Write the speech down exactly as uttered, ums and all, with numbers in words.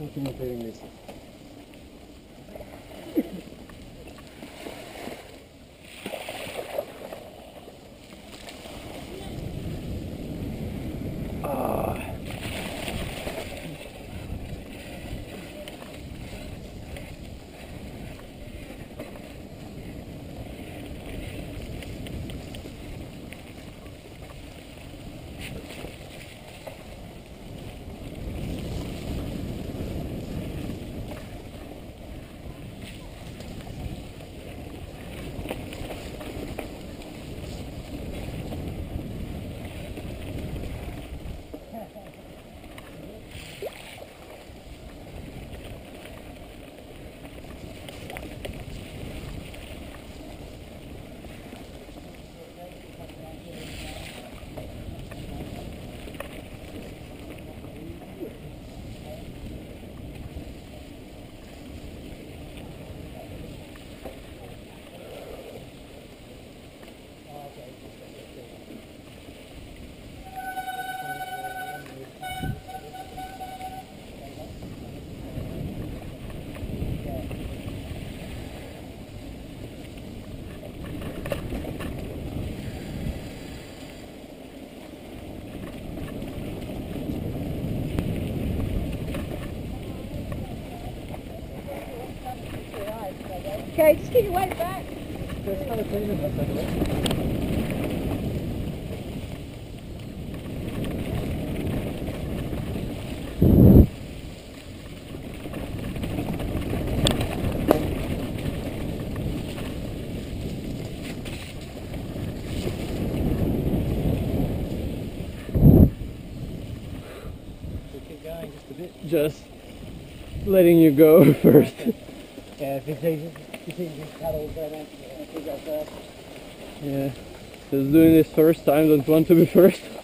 Continuing this. Okay, just keep your weight back. Just kind of clean it up, by the way. Keep going just a bit. Just letting you go first. Yeah, if it's easy, if it's paddles going out, if you go first. Yeah, just doing this first time, don't want to be first.